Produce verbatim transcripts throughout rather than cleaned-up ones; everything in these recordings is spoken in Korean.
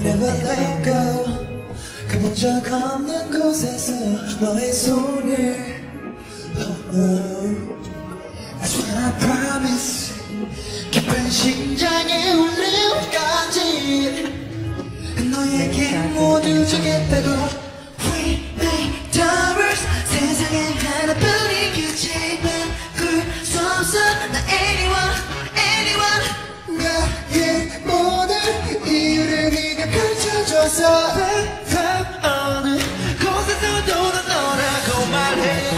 Never let go 가본 적 없는 곳에서 너의 손을 oh, oh. That's what I promise 깊은 심장의 울림까지 너에게 모두 주겠다고 We make towers 세상에 하나뿐인 규칙만 꿀 수 없어 나 anyone anyone 나의 모든 이유를 네가 가르쳐줘서 어느 곳에서도 난 너라고 말해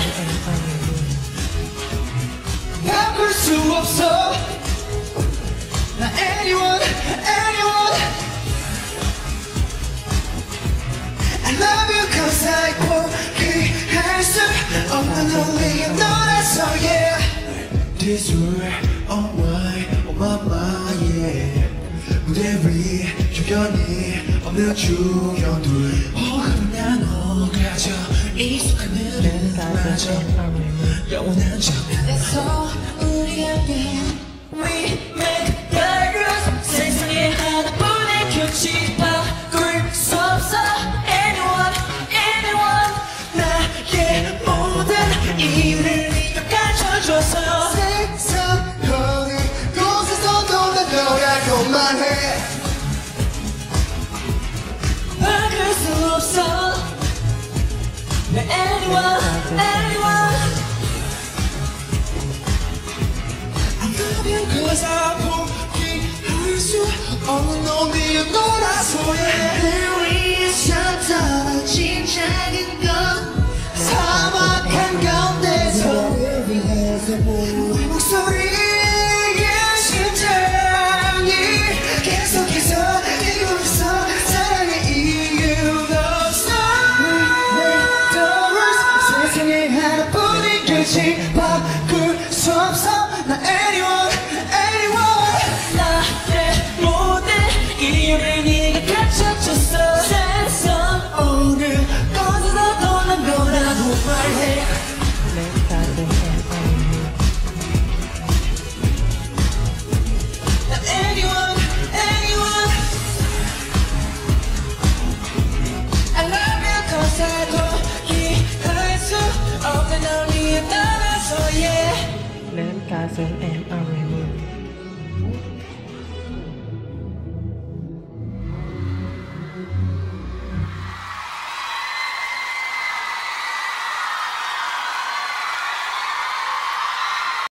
바꿀 수 없어 나 anyone anyone I love you cause I 포기할 수 없는 only 너라서 yeah This world oh my oh my my yeah 무대 위 주변이 없는 주연들 그냥 너가져 익숙한 흐름 마저 영원한 정에서 우리 함께 We make progress 세상에 하나뿐인 규칙 바꿀 수 없어 Anyone anyone 나의 모든 이유를 네가 가르쳐줘서 세상 어느 곳에서도 난 너라고만 해 바꿀 수 없어 나 anyone anyone I love you cause I 포기할 수 없는 only 너라서 yeah 내 위에서 떨어진 작은 것 사막한 가운데서 네 목소리에 심장이 계속해서 뛰고 있어 사랑의 이유가 없어 세상에 하나뿐인 규칙 바꿀 수 없어 나 anyone anyone 나의 모든 이유를 네가 가르쳐줬어 세상 어느 곳에서도 난 너라고 말해 나 anyone anyone I love you cause I 포기할 수 없는 only 너라서 yeah เริ่มการเซิร์ฟแอนด์อาร์